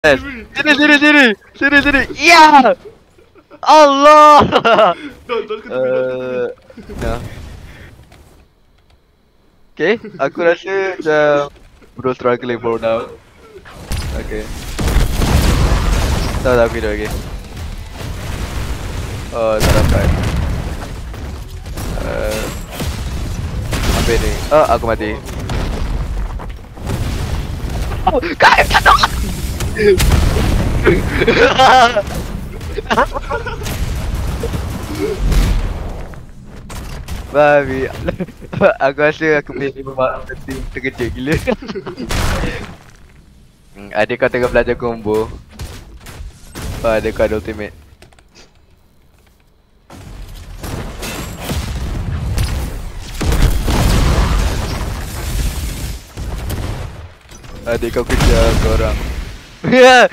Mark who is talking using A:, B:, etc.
A: Sini, sini, sini. Sini, sini. Ya! Allah!
B: Don kena bina.
A: Ya. Okay, aku rasa macam bro struggling bro now. Okay. Tak aku hidup lagi. Oh, tak dapat. Ambil ni. Oh, aku mati. Oh, kau jatuh! Babi. Aku rasa aku pilih memang terkejut gila. Adik kau tengah belajar combo. Adik kau ada ultimate. Adik kau kejar korang.